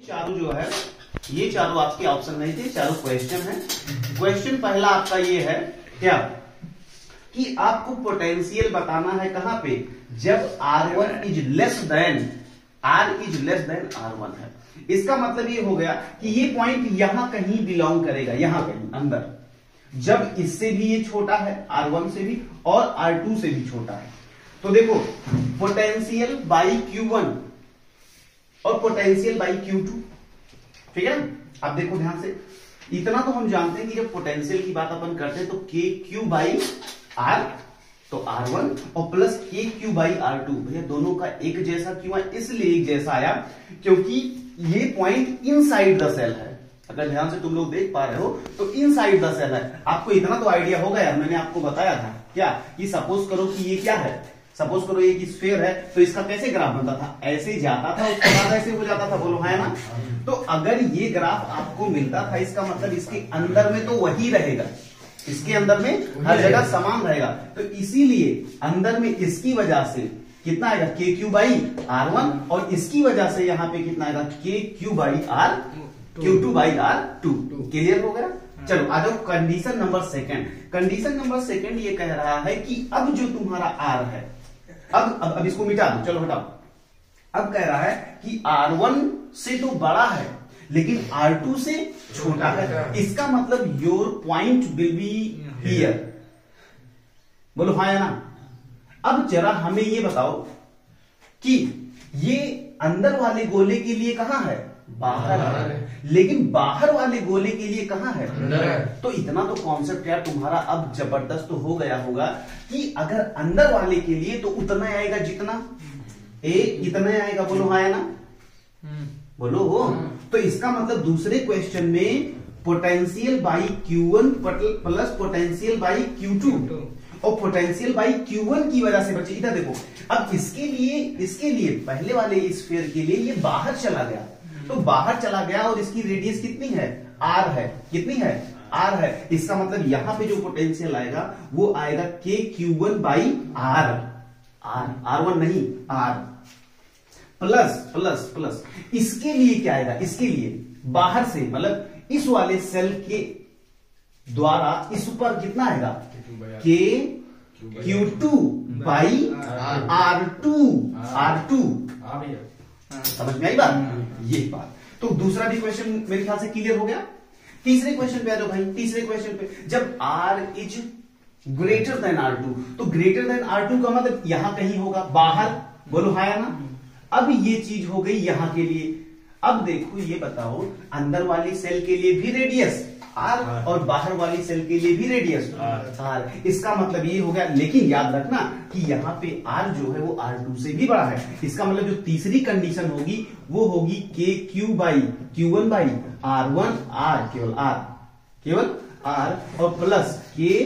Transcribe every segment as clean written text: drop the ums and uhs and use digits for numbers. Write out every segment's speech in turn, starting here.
चारों जो है ये चारों आपके ऑप्शन नहीं थे, चारों क्वेश्चन है। क्वेश्चन पहला आपका ये है क्या कि आपको पोटेंशियल बताना है कहां पे, जब R1 is less than R1 है। इसका मतलब ये हो गया कि ये पॉइंट यहां कहीं बिलोंग करेगा, यहां कहीं अंदर, जब इससे भी ये छोटा है R1 से भी और R2 से भी छोटा है। तो देखो पोटेंशियल बाई Q1 और पोटेंशियल बाई Q2, ठीक है ना। अब देखो ध्यान से, इतना तो हम जानते हैं कि जब पोटेंशियल की बात अपन करते हैं तो KQ बाई R, तो R1 और प्लस KQ बाई R2, भैया दोनों का एक जैसा क्यों है, इसलिए एक जैसा आया क्योंकि ये पॉइंट इनसाइड द सेल है। अगर ध्यान से तुम लोग देख पा रहे हो तो इनसाइड द सेल है। आपको इतना तो आइडिया होगा यार, मैंने आपको बताया था क्या कि सपोज करो कि ये क्या है, सपोज करो ये कि स्फीयर है, तो इसका कैसे ग्राफ बनता था, ऐसे जाता था उसके बाद ऐसे हो जाता था, बोलो है ना। तो अगर ये ग्राफ आपको मिलता था, इसका मतलब इसके अंदर में तो वही रहेगा, इसके अंदर में हर जगह समान रहेगा। तो इसीलिए अंदर में इसकी वजह से कितना आएगा KQ बाई R1 और इसकी वजह से यहां पे कितना आएगा KQ by R, Q2 by R2। Clear हो गया। चलो आ जाओ condition number second. Condition number second ये कह रहा है कि अब जो तुम्हारा R है, अब इसको मिटा दो, चलो हटाओ। अब कह रहा है कि R1 से तो बड़ा है लेकिन R2 से छोटा है। इसका मतलब your point will be here, बोलो हाँ या ना। अब जरा हमें ये बताओ कि ये अंदर वाले गोले के लिए कहां है, बाहर है, लेकिन बाहर वाले गोले के लिए कहां है, अंदर है। तो इतना तो कॉन्सेप्ट यार तुम्हारा अब जबरदस्त तो हो गया होगा कि अगर अंदर वाले के लिए तो उतना आएगा जितना इतना आएगा, बोलो हाँ या ना, बोलो हो। तो इसका मतलब दूसरे क्वेश्चन में potential by Q1 plus potential by Q2 और पोटेंशियल बाई Q1 की वजह से बचे। इधर देखो, अब इसके लिए पहले वाले स्फीयर के लिए ये बाहर चला गया, तो बाहर चला गया और इसकी रेडियस कितनी है, R है। कितनी है, R है। इसका मतलब यहां पे जो पोटेंशियल आएगा वो आएगा KQ1 बाई R1 नहीं R, प्लस इसके लिए क्या आएगा, इसके लिए बाहर से मतलब इस वाले सेल के द्वारा इस पर कितना आएगा KQ2 बाई R2। समझ में आई बात, ये बात। तो दूसरा भी क्वेश्चन मेरे ख्याल से क्लियर हो गया। तीसरे क्वेश्चन पे आ जाओ भाई। तीसरे क्वेश्चन पे जब R is greater than R2, तो ग्रेटर देन R2 का मतलब यहां कहीं होगा बाहर, बोलो हाँ या ना। अब ये चीज हो गई यहां के लिए। अब देखो ये बताओ, अंदर वाली सेल के लिए भी रेडियस R और बाहर वाली सेल के लिए भी रेडियस R। इसका मतलब ये हो गया, लेकिन याद रखना कि यहाँ पे R जो है वो R2 से भी बड़ा है। इसका मतलब जो तीसरी कंडीशन होगी वो होगी KQ by Q1 by R1 R, केवल R और प्लस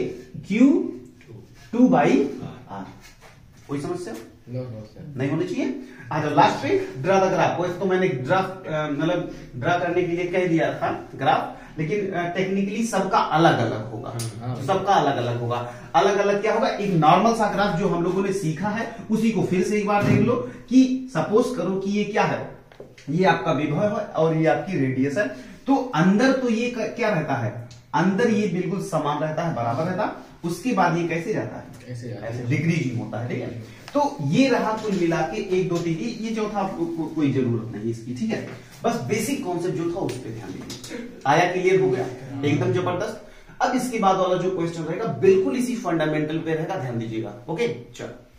KQ2 बाई R। कोई समस्या नहीं होनी चाहिए। आ जाओ लास्ट पे, ड्रा द ग्राफ। तो मैंने ग्राफ मतलब ड्रा करने के लिए कह दिया था ग्राफ, लेकिन टेक्निकली सबका अलग अलग होगा। सबका अलग अलग होगा। अलग अलग क्या होगा, एक नॉर्मल सा ग्राफ जो हम लोगों ने सीखा है उसी को फिर से एक बार देख लो कि सपोज करो कि ये क्या है, ये आपका विभव है और ये आपकी रेडियस है। तो अंदर तो ये क्या रहता है, अंदर ये बिल्कुल समान रहता है, बराबर रहता है। उसके बाद ये कैसे जाता है, ऐसे डिक्रीजिंग होता है, ठीक है। तो ये रहा कुल मिला के 1 2 3, ये चौथा कोई जरूरत नहीं इसकी, ठीक है। बस बेसिक कॉन्सेप्ट जो था उस पर ध्यान दीजिए। आया, क्लियर हो गया, एकदम जबरदस्त। अब इसके बाद वाला जो क्वेश्चन रहेगा बिल्कुल इसी फंडामेंटल पे रहेगा, ध्यान दीजिएगा। ओके चलो।